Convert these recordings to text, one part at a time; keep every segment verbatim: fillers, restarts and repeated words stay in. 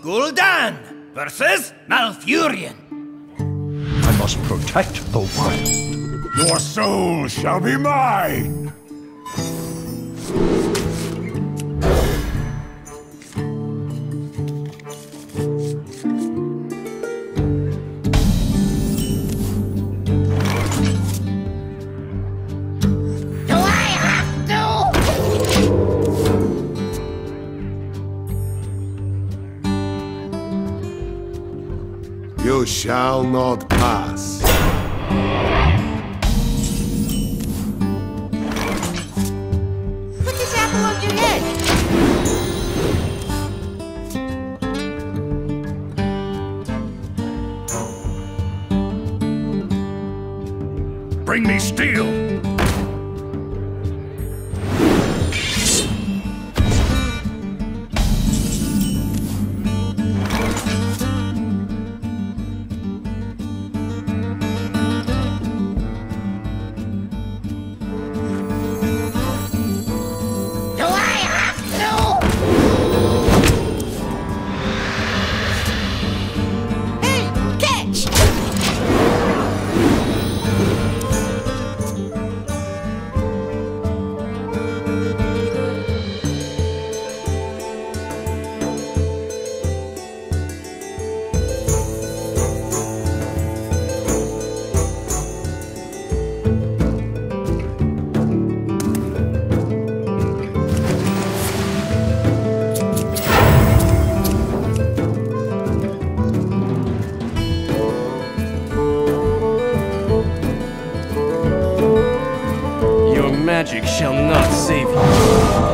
Gul'dan versus Malfurion. I must protect the wild. Your soul shall be mine! You shall not pass. Put this apple on your head. Bring me steel! Magic shall not save you.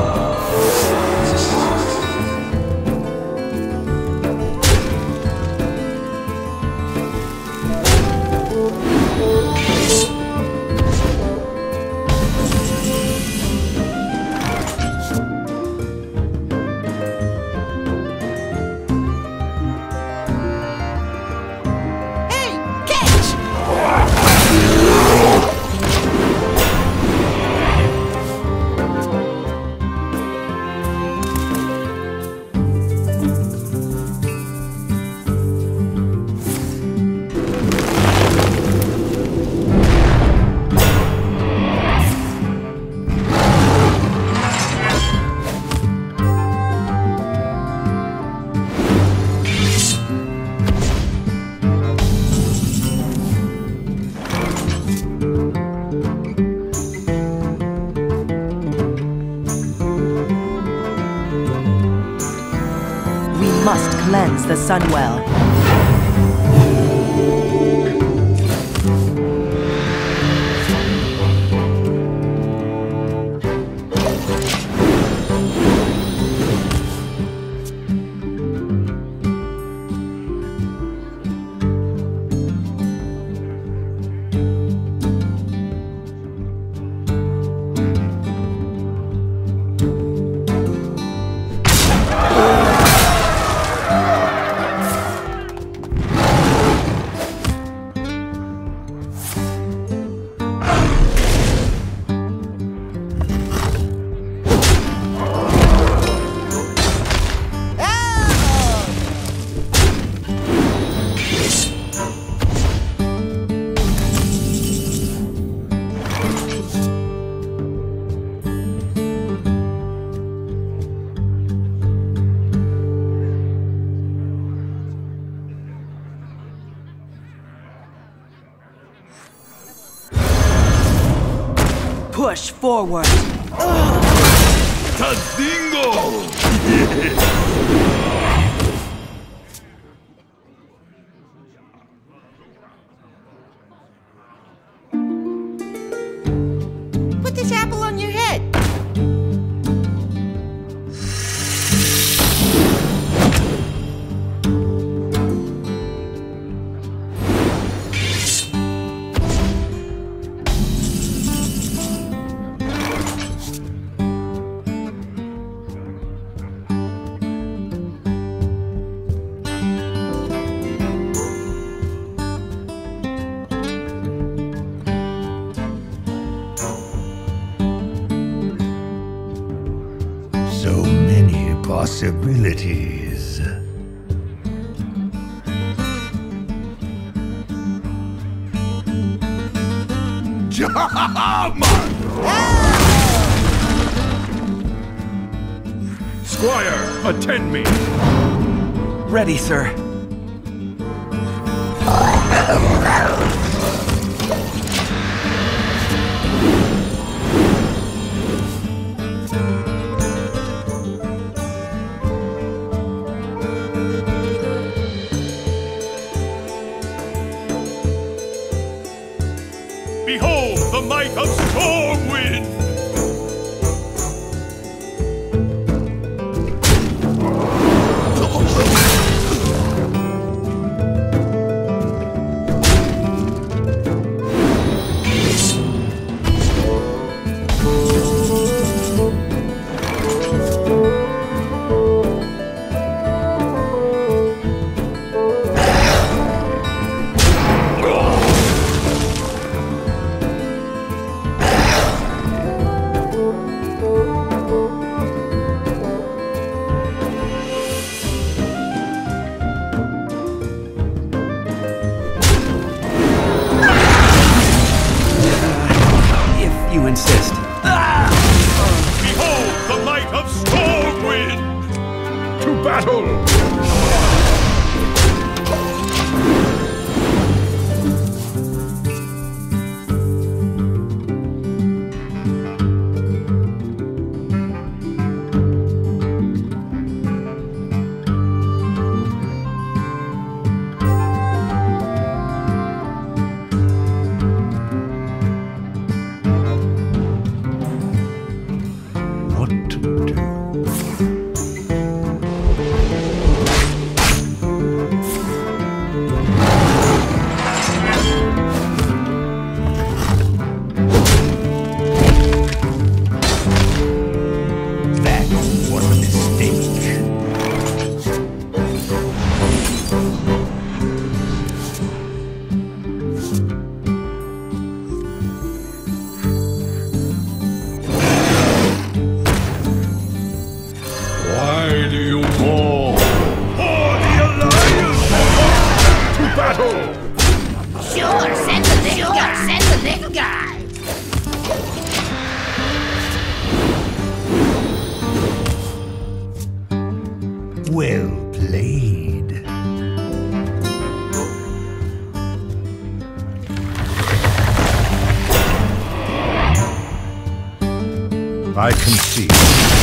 Must cleanse the Sunwell. Push forward. Tadingo! Put this apple on your head. So many possibilities. Squire, attend me! Ready, sir. Behold the might of Stormwind! You insist. Behold the might of Stormwind! To battle! What to do? That was a mistake. Why do you call for the Alliance? To battle! Sure, send the little guy. Send the little guy. Well played. I concede.